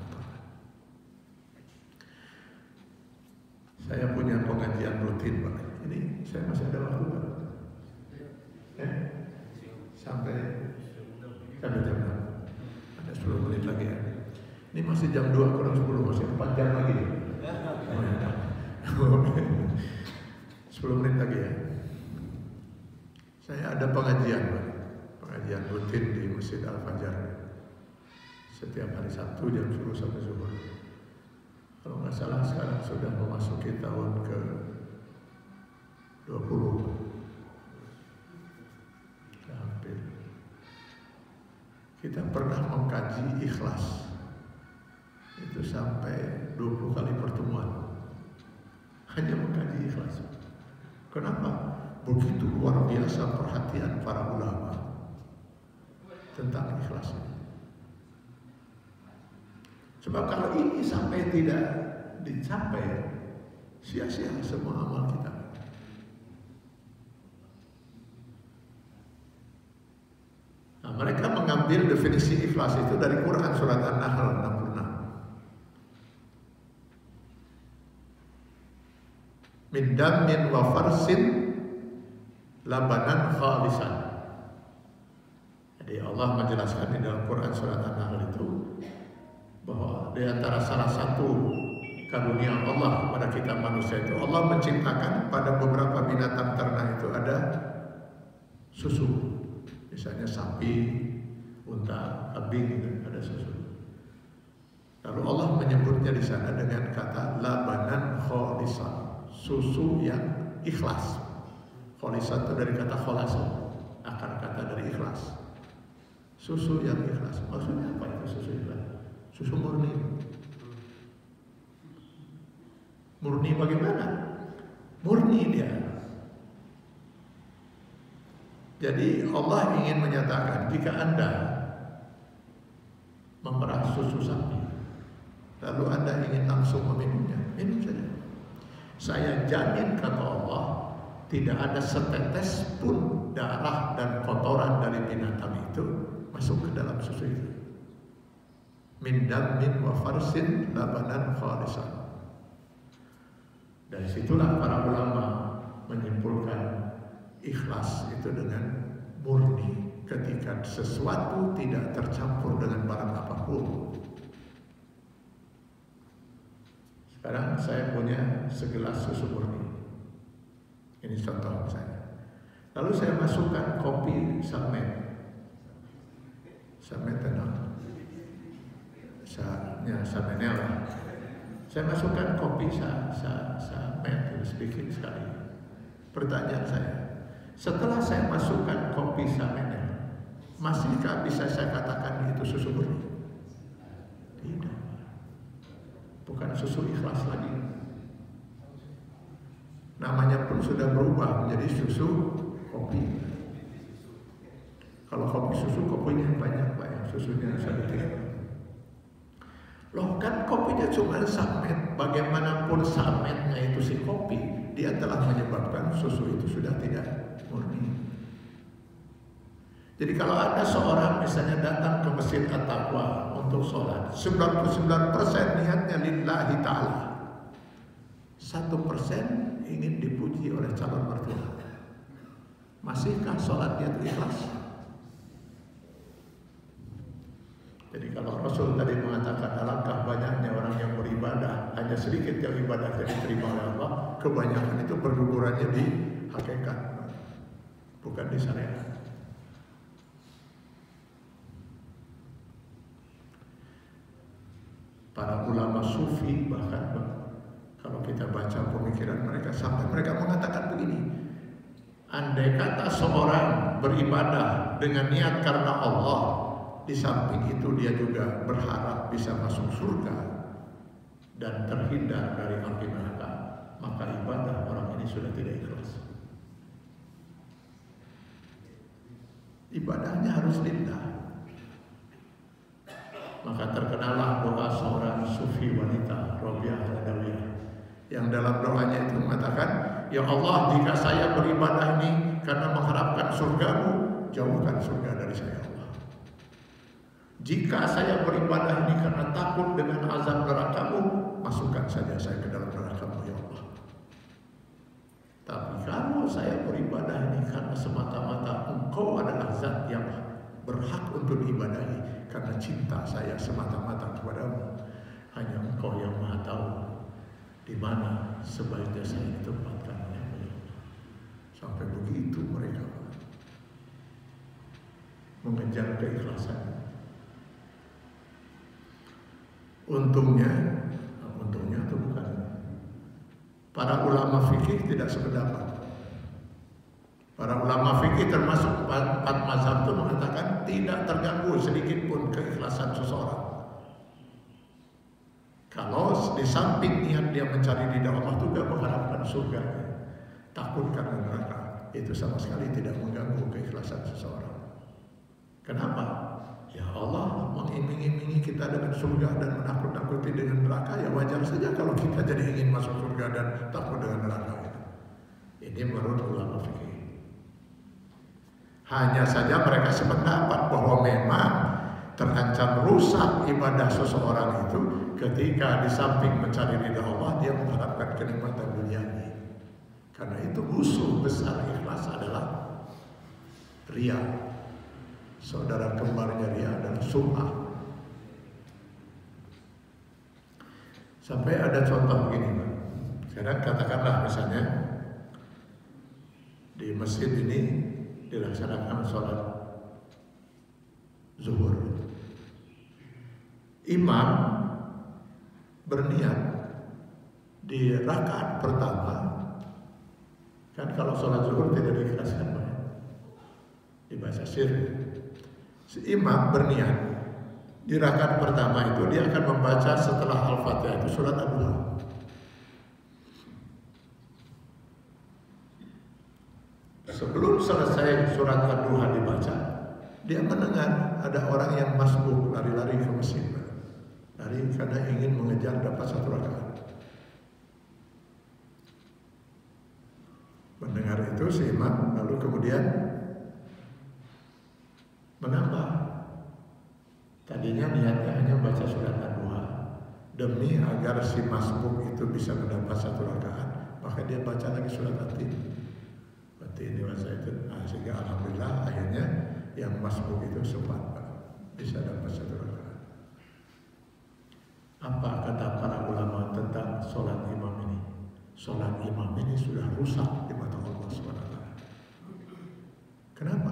Saya punya pengajian rutin, Pak. Ini saya masih ada waktu, Pak. Eh? Sampai sampai jam enam. Ada sepuluh menit lagi ya. Ini masih jam dua kurang sepuluh, masih empat jam lagi. Oh, ya. sepuluh menit lagi ya. Saya ada pengajian, Pak. Pengajian rutin di Masjid Al-Fajar. Setiap hari Sabtu jam sepuluh sampai zuhur. Kalau nggak salah sekarang sudah memasuki tahun ke dua puluh. Hampir. Kita pernah mengkaji ikhlas. Itu sampai dua puluh kali pertemuan. Hanya mengkaji ikhlas. Kenapa? Begitu luar biasa perhatian para ulama tentang ikhlas. Sebab kalau ini sampai tidak dicapai, sia-sia semua amal kita. Nah, mereka mengambil definisi ikhlas itu dari Quran surat An-Nahl enam puluh enam. Min dammin wa farsin labanan khalisan. Jadi Allah menjelaskan di dalam Quran surat An-Nahl itu bahwa di antara salah satu karunia Allah kepada kita manusia itu, Allah menciptakan pada beberapa binatang ternak itu ada susu. Misalnya sapi, unta, kambing, ada susu. Lalu Allah menyebutnya di sana dengan kata labanan kholisan, susu yang ikhlas. Kholisan itu dari kata kholaso, akar kata dari ikhlas. Susu yang ikhlas. Maksudnya apa itu susu ikhlas? Susu murni. Murni bagaimana? Murni dia. Jadi Allah ingin menyatakan jika Anda memerah susu sapi, lalu Anda ingin langsung meminumnya, minum saja. Saya jamin, kata Allah, tidak ada setetes pun darah dan kotoran dari binatang itu masuk ke dalam susu itu. Min damin wa farsin labanan khalisan. Dari situlah para ulama menyimpulkan ikhlas itu dengan murni, ketika sesuatu tidak tercampur dengan barang apapun. Sekarang saya punya segelas susu murni. Ini contoh saya. Lalu saya masukkan kopi Samet. Samet tenang. Sa, ya, Samenel. Saya masukkan kopi sa, sa, Samet sedikit sekali. Pertanyaan saya, setelah saya masukkan kopi Samenel, masihkah bisa saya katakan itu susu murni? Tidak. Bukan susu ikhlas lagi. Namanya pun sudah berubah menjadi susu kopi. Kalau kopi susu, kopinya banyak Pak, yang susunya sedikit. Loh, kan kopinya cuma Samet. Bagaimanapun Sametnya itu si kopi, dia telah menyebabkan susu itu sudah tidak murni. Jadi kalau ada seorang misalnya datang ke Masjid At-Taqwa untuk sholat, sembilan puluh sembilan persen niatnya lillahi ta'ala, satu persen ingin dipuji oleh calon mertua. Masihkah sholatnya itu ikhlas? Jadi kalau Rasul tadi mengatakan alangkah banyaknya orang yang beribadah, hanya sedikit yang ibadah yang diterima oleh Allah, kebanyakan itu bergugurannya di hakikat, bukan di syariat. Para ulama sufi bahkan kalau kita baca pemikiran mereka, sampai mereka mengatakan begini, andai kata seorang beribadah dengan niat karena Allah, di samping itu dia juga berharap bisa masuk surga dan terhindar dari api neraka, maka ibadah orang ini sudah tidak ikhlas. Ibadahnya harus lillah. Maka terkenalah doa seorang sufi wanita, Rabi'ah Al-Adawiyah, yang dalam doanya itu mengatakan, ya Allah, jika saya beribadah ini karena mengharapkan surgamu, jauhkan surga dari saya, Allah. Jika saya beribadah ini karena takut dengan azab nerakamu, masukkan saja saya ke dalam nerakamu, ya Allah. Tapi kalau saya beribadah ini karena semata-mata Engkau adalah zat yang berhak untuk diibadahi, karena cinta saya semata-mata kepadamu, hanya Engkau yang Maha tahu di mana sebaiknya saya ditempatkan oleh-Mu, ya Allah. Sampai begitu mereka mengejar keikhlasan. Untungnya, untungnya itu bukan, para ulama fikih tidak sependapat. Para ulama fikih termasuk empat mazhab itu mengatakan tidak terganggu sedikit pun keikhlasan seseorang. Kalau di samping niat dia mencari ridha Allah juga mengharapkan surga, takut karena neraka, itu sama sekali tidak mengganggu keikhlasan seseorang. Kenapa? Ya Allah mengiming-imingi kita dengan surga dan menakut-nakuti dengan neraka, ya wajar saja kalau kita jadi ingin masuk surga dan takut dengan neraka. Ini menurut ulama fikih. Hanya saja mereka sependapat bahwa memang terancam rusak ibadah seseorang itu ketika di samping mencari ridha Allah, dia mengharapkan kenikmatan duniawi. Karena itu musuh besar ikhlas adalah riya. Saudara kembarnya riya adalah sum'ah. Sampai ada contoh begini, Pak. Sekarang katakanlah misalnya di masjid ini dilaksanakan sholat zuhur. Imam berniat di rakaat pertama, kan kalau sholat zuhur tidak dikeraskan banyak, dibaca sir. Si imam berniat di rakaat pertama itu dia akan membaca setelah Al-Fatihah itu surat Ad-Duha. Sebelum selesai surat Ad-Duha dibaca, dia mendengar ada orang yang masbuk lari-lari ke masjid, lari karena ingin mengejar dapat satu rakaat. Mendengar itu si imam lalu kemudian menambah. Tadinya niatnya hanya baca surat Ad-Duha demi agar si masbuk itu bisa mendapat satu rakaat, maka dia baca lagi surat At-Tin. Ini masa itu, nah, sehingga alhamdulillah akhirnya yang masbuk itu sempat bisa dapat satu rakaat. Apa kata para ulama tentang sholat imam ini? Sholat imam ini sudah rusak di mata Allah subhanahu wa taala. Kenapa?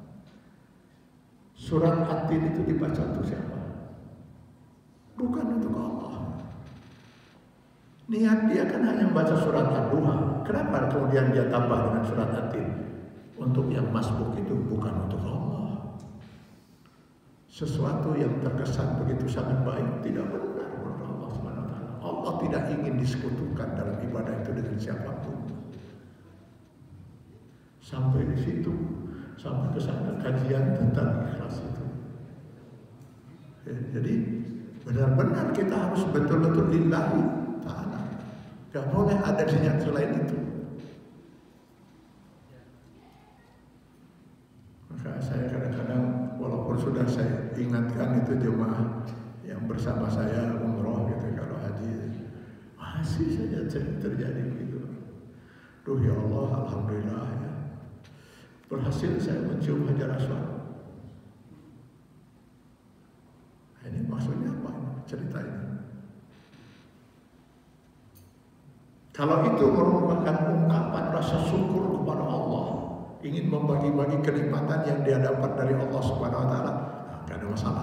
Surat At-Tin itu dibaca untuk siapa? Bukan untuk Allah. Niat dia kan hanya membaca surat Ad-Duha. Kenapa kemudian dia tambah dengan surat At-Tin? Untuk yang masbuk itu bukan untuk Allah. Sesuatu yang terkesan begitu sangat baik tidak benar menurut Allah subhanahu wa taala. Allah tidak ingin disekutukan dalam ibadah itu dengan siapapun. Sampai di situ, sampai ke sana kajian tentang ikhlas itu. Ya, jadi benar-benar kita harus betul-betul lillahi ta'ala. Gak boleh ada niat selain itu. Maka saya kadang-kadang walaupun sudah saya ingatkan itu jemaah yang bersama saya umroh gitu, kalau haji masih saja terjadi gitu. Duh ya Allah, alhamdulillah ya, berhasil saya mencium Hajar Aswad. Ini maksudnya apa cerita ini? Kalau itu merupakan ungkapan rasa syukur kepada Allah, ingin membagi-bagi kenikmatan yang dia dapat dari Allah Subhanahu wa taala, nah, gak ada masalah.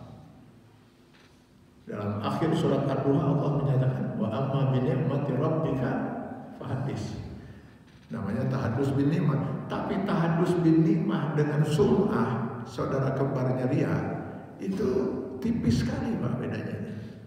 Dalam akhir surat Ad-Duha Allah menyatakan wa amma bi ni'mati rabbika fahaddits. Namanya tahadus bin nikmah, tapi tahadus bin nikmah dengan sum'ah saudara kembarnya Ria itu tipis sekali Pak bedanya.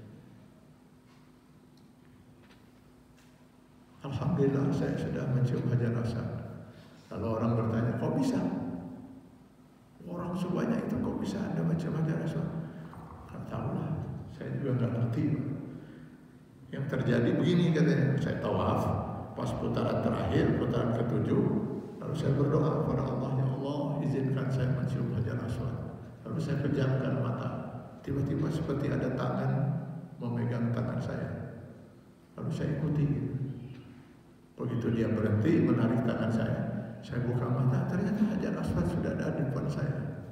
Alhamdulillah saya sudah mencium Hajar Aswad. Kalau orang bertanya, kok bisa? Orang sebanyak itu kok bisa Anda mencium Hajar Aswad? Gak tahu lah, saya juga gak ngerti. Yang terjadi begini katanya, saya tawaf, pas putaran terakhir, putaran ketujuh, lalu saya berdoa kepada Allah, ya Allah izinkan saya mencium Hajar Aswad. Lalu saya pejamkan mata, tiba-tiba seperti ada tangan memegang tangan saya. Lalu saya ikuti. Begitu dia berhenti menarik tangan saya, saya buka mata, ternyata Hajar Aswad sudah ada di depan saya.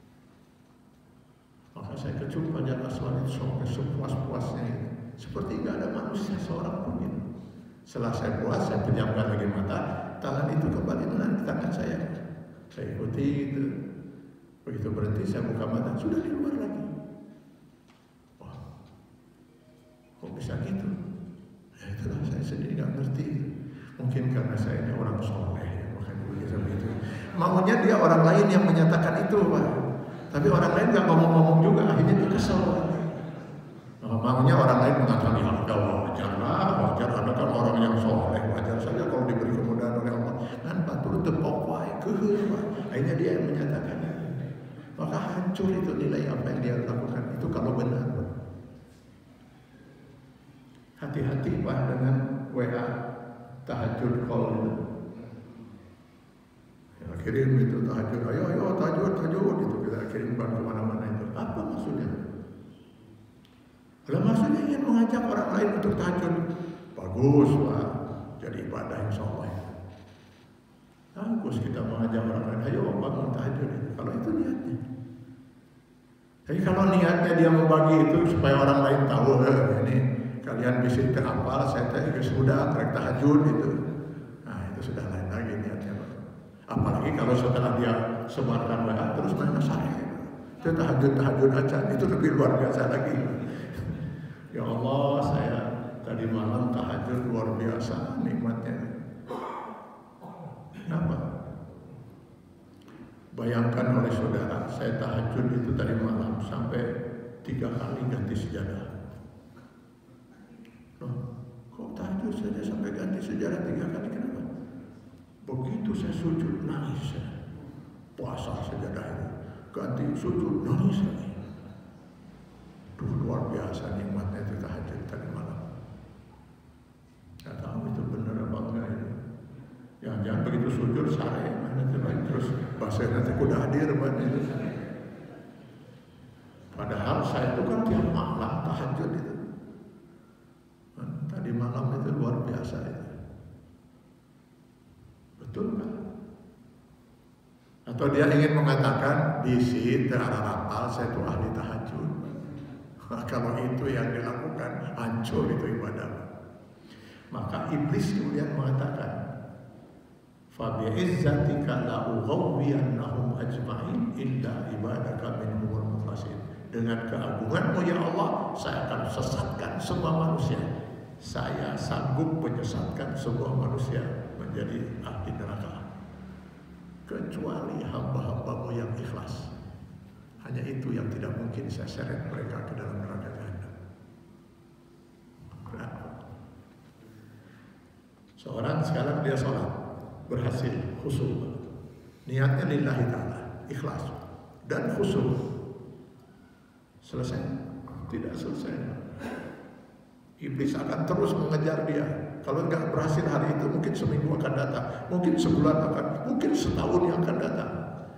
Maka saya kecium Hajar Aswad itu sampai sepuas-puasnya itu, seperti nggak ada manusia seorang pun itu. Setelah saya puas, saya pejamkan lagi mata, tangan itu kembali menarik tangan saya. Saya ikuti itu. Begitu berhenti, saya buka mata, sudah di luar lagi. Wah, kok bisa gitu? Ya itulah, saya sendiri nggak ngerti. Mungkin karena saya ini orang soleh, ya, makanya begitu begitu. Maunya dia orang lain yang menyatakan itu, Pak. Tapi orang lain nggak ngomong-ngomong juga, akhirnya dia kesel. Nah, maunya orang lain mengatakan, ya udah wajar lah, wajar. Anda kan orang yang soleh, wajar saja kalau diberi kemudahan oleh Allah. Kan Pak turut tepok wae keuheuh, Pak. Akhirnya dia yang menyatakannya. Maka hancur itu nilai apa yang dia lakukan itu kalau benar. Hati-hati Pak dengan W A tahajud call itu. Ya, kirim itu tahajud, ayo ayo tahajud tahajud itu kita kirimkan kemana-mana itu. Apa maksudnya? Kalau maksudnya ingin mengajak orang lain untuk tahajud, bagus Pak, jadi ibadah yang soleh. Bagus kita mengajak orang lain, ayo bangun tahajud. Kalau itu niatnya. Jadi kalau niatnya dia membagi itu supaya orang lain tahu, eh, ini kalian bisa terhafal, saya tadi sudah mereka tahajud itu. Nah itu sudah lain lagi niatnya Pak. Apalagi kalau setelah dia sebarkan W A terus mana saya itu tahajud-tahajud aja, itu lebih luar biasa lagi. Ya Allah, saya tadi malam tahajud luar biasa nikmatnya. Kenapa? Bayangkan oleh saudara, saya tahajud itu tadi malam sampai tiga kali ganti sejadah. Loh, kok tahajud saja sampai ganti sejadah tiga kali, kenapa? Begitu saya sujud, nangis saya. Puasa sejadah itu, ganti sujud, nangis lagi. Duh, luar biasa nikmatnya itu tahajud tadi malam. Gak tahu itu benar apa enggak itu. Jangan-jangan begitu sujud sare mana terus bahasa nanti kuda hadir buat itu. Padahal saya itu kan tiap malam tahajud itu. Tadi malam itu luar biasa itu. Betul kan? Atau dia ingin mengatakan di sini terarah rapal saya itu ahli tahajud. Kalau itu yang dilakukan, hancur itu ibadah. Maka iblis kemudian mengatakan, fa bi'izzatika la ughawwiyannahum ajma'in illa ibadaka minhumul mukhlasin. Dengan keagunganmu ya Allah, saya akan sesatkan semua manusia. Saya sanggup menyesatkan semua manusia menjadi ahli neraka, kecuali hamba-hambamu yang ikhlas. Hanya itu yang tidak mungkin saya seret mereka ke dalam neraka jahanam. Seorang sekarang dia sholat, berhasil khusyuk, niatnya lillahi ta'ala, ikhlas dan khusyuk. Selesai? Tidak selesai. Iblis akan terus mengejar dia. Kalau nggak berhasil hari itu, mungkin seminggu akan datang, mungkin sebulan akan, mungkin setahun yang akan datang.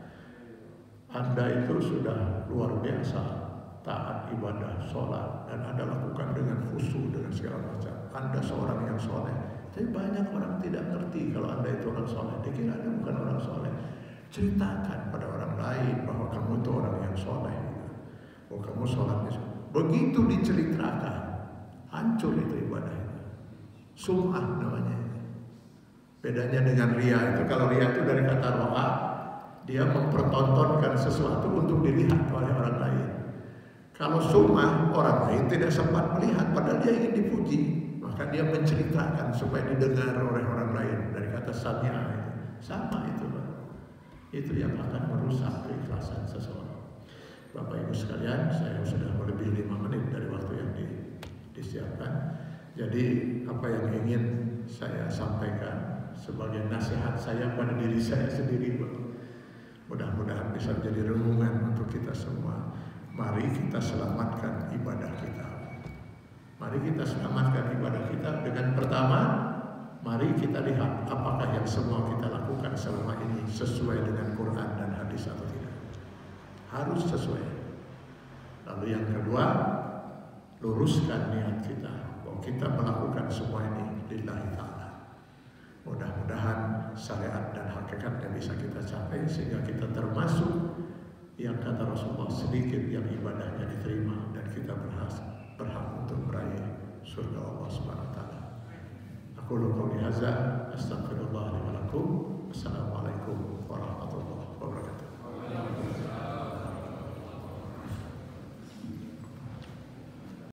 Anda itu sudah luar biasa taat ibadah, sholat, dan Anda lakukan dengan khusyuk, dengan segala macam. Anda seorang yang soleh. Tapi banyak orang tidak ngerti kalau Anda itu orang soleh. Dia kira Anda bukan orang soleh. Ceritakan pada orang lain bahwa kamu itu orang yang soleh. Oh, kamu sholatnya. Begitu diceritakan, hancur itu ibadah itu. Sum'ah namanya. Bedanya dengan ria itu, kalau ria itu dari kata ro'a, dia mempertontonkan sesuatu untuk dilihat oleh orang lain. Kalau sum'ah, orang lain tidak sempat melihat, padahal dia ingin dipuji. Maka dia menceritakan supaya didengar oleh orang lain. Dari kata sami'a itu. Sama itu, Pak. Itu yang akan merusak keikhlasan seseorang. Bapak Ibu sekalian, saya sudah melebihi lima menit dari waktu yang di, disiapkan. Jadi apa yang ingin saya sampaikan sebagai nasihat saya pada diri saya sendiri, mudah-mudahan bisa menjadi renungan untuk kita semua. Mari kita selamatkan ibadah kita. Mari kita selamatkan ibadah kita dengan pertama, mari kita lihat apakah yang semua kita lakukan selama ini sesuai dengan Quran dan hadis atau tidak. Harus sesuai. Lalu yang kedua, luruskan niat kita bahwa kita melakukan semua ini lillahi ta'ala. Mudah-mudahan syariat dan hakikatnya bisa kita capai sehingga kita termasuk yang kata Rasulullah sedikit yang ibadahnya diterima dan kita berhak berhak untuk meraih surga Allah Subhanahu wa taala. Aku qouli hadza astaghfirullah li wa lakum. Assalamualaikum warahmatullahi wabarakatuh.